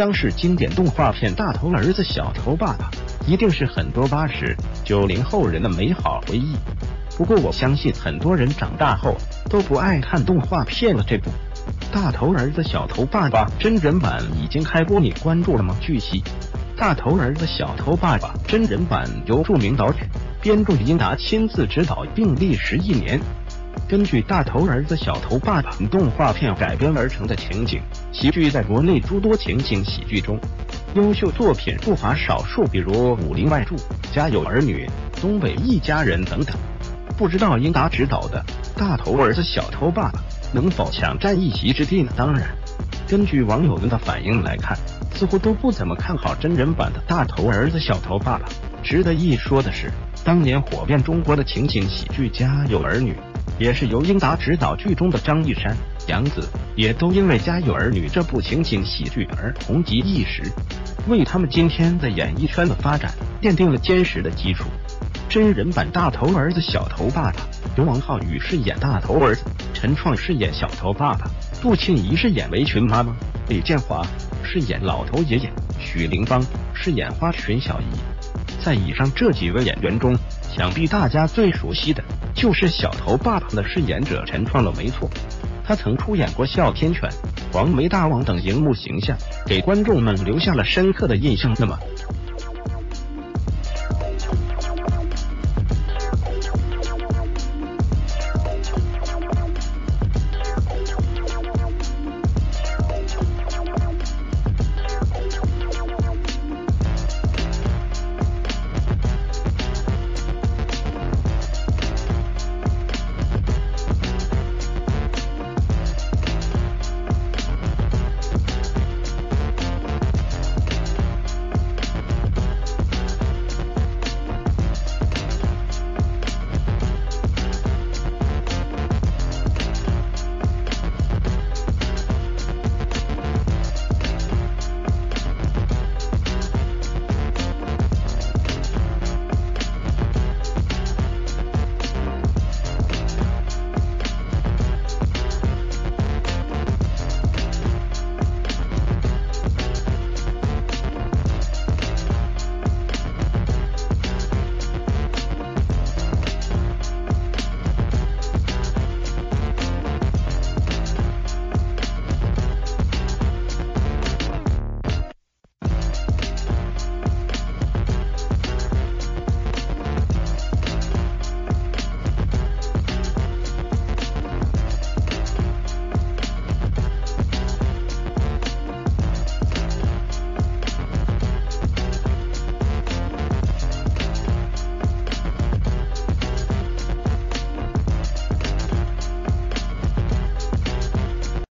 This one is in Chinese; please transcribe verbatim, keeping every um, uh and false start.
央视经典动画片《大头儿子小头爸爸》一定是很多八十、九零后人的美好回忆。不过我相信很多人长大后都不爱看动画片了。这部《大头儿子小头爸爸》真人版已经开播，你关注了吗？据悉，《大头儿子小头爸爸》真人版由著名导演、编剧英达亲自执导，并历时一年。根据《大头儿子小头爸爸》动画片改编而成的情景喜剧，在国内诸多情景喜剧中，优秀作品不乏少数，比如《武林外传》《家有儿女》《东北一家人》等等。不知道英达执导的《大头儿子小头爸爸》能否抢占一席之地呢？当然，根据网友们的反应来看，似乎都不怎么看好真人版的《大头儿子小头爸爸》。值得一说的是，当年火遍中国的情景喜剧《家有儿女》也是由英达执导，剧中的张一山、杨紫也都因为《家有儿女》这部情景喜剧而红极一时，为他们今天在演艺圈的发展奠定了坚实的基础。真人版《大头儿子小头爸爸》由王浩宇饰演大头儿子，陈创饰演小头爸爸，杜庆怡饰演围裙妈妈，李建华饰演老头爷爷，许玲芳饰演花裙小姨。在以上这几位演员中，想必大家最熟悉的就是小头爸爸的饰演者陈创了，没错，他曾出演过哮天犬、黄眉大王等荧幕形象，给观众们留下了深刻的印象。那么